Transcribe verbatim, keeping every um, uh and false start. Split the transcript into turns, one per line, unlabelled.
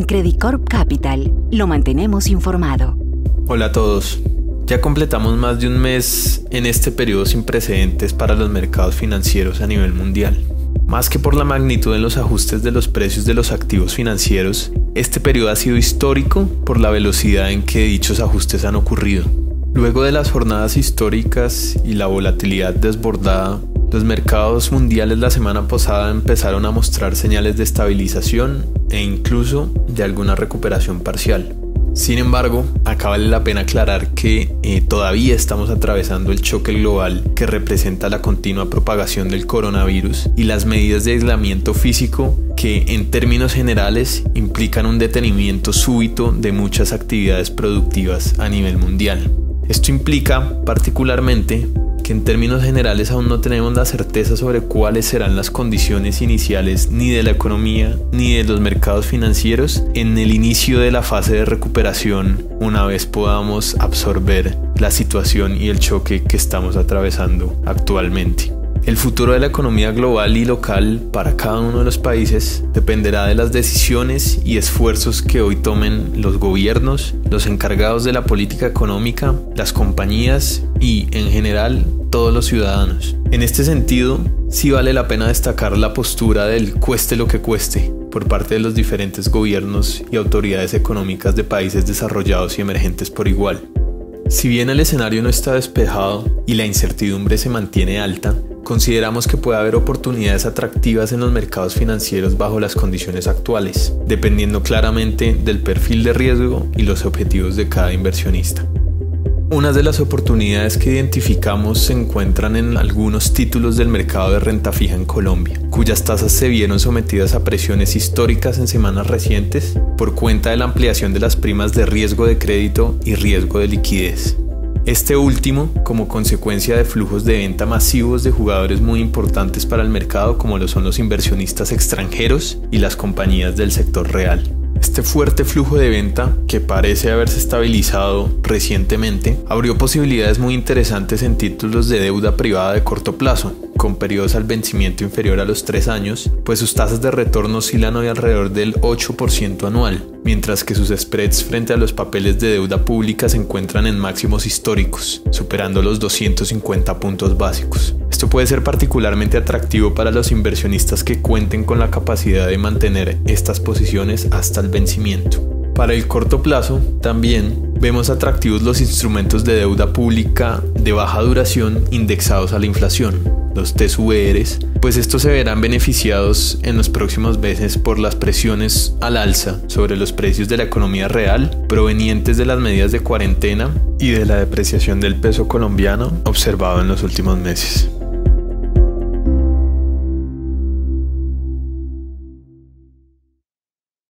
Credit Corp Capital lo mantenemos informado.
Hola a todos. Ya completamos más de un mes en este periodo sin precedentes para los mercados financieros a nivel mundial. Más que por la magnitud en los ajustes de los precios de los activos financieros, este periodo ha sido histórico por la velocidad en que dichos ajustes han ocurrido. Luego de las jornadas históricas y la volatilidad desbordada, los mercados mundiales la semana pasada empezaron a mostrar señales de estabilización e incluso de alguna recuperación parcial. Sin embargo, acá vale la pena aclarar que eh, todavía estamos atravesando el choque global que representa la continua propagación del coronavirus y las medidas de aislamiento físico que, en términos generales, implican un detenimiento súbito de muchas actividades productivas a nivel mundial. Esto implica, particularmente, que en términos generales aún no tenemos la certeza sobre cuáles serán las condiciones iniciales ni de la economía ni de los mercados financieros en el inicio de la fase de recuperación una vez podamos absorber la situación y el choque que estamos atravesando actualmente. El futuro de la economía global y local para cada uno de los países dependerá de las decisiones y esfuerzos que hoy tomen los gobiernos, los encargados de la política económica, las compañías y, en general, todos los ciudadanos. En este sentido, sí vale la pena destacar la postura del cueste lo que cueste por parte de los diferentes gobiernos y autoridades económicas de países desarrollados y emergentes por igual. Si bien el escenario no está despejado y la incertidumbre se mantiene alta, consideramos que puede haber oportunidades atractivas en los mercados financieros bajo las condiciones actuales, dependiendo claramente del perfil de riesgo y los objetivos de cada inversionista. Una de las oportunidades que identificamos se encuentran en algunos títulos del mercado de renta fija en Colombia, cuyas tasas se vieron sometidas a presiones históricas en semanas recientes por cuenta de la ampliación de las primas de riesgo de crédito y riesgo de liquidez. Este último, como consecuencia de flujos de venta masivos de jugadores muy importantes para el mercado como lo son los inversionistas extranjeros y las compañías del sector real. Este fuerte flujo de venta, que parece haberse estabilizado recientemente, abrió posibilidades muy interesantes en títulos de deuda privada de corto plazo, con periodos al vencimiento inferior a los tres años, pues sus tasas de retorno oscilan hoy alrededor del ocho por ciento anual, mientras que sus spreads frente a los papeles de deuda pública se encuentran en máximos históricos, superando los doscientos cincuenta puntos básicos. Esto puede ser particularmente atractivo para los inversionistas que cuenten con la capacidad de mantener estas posiciones hasta el vencimiento. Para el corto plazo, también vemos atractivos los instrumentos de deuda pública de baja duración indexados a la inflación, los T S U V Rs, pues estos se verán beneficiados en los próximos meses por las presiones al alza sobre los precios de la economía real provenientes de las medidas de cuarentena y de la depreciación del peso colombiano observado en los últimos meses.